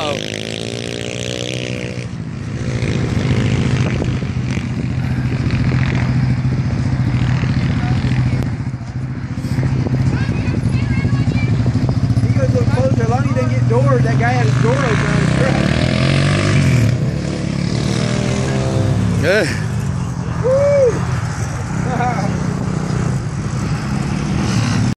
Uh-oh. He goes a little closer. As long as he didn't get doors, that guy had his door open on his truck. Yeah.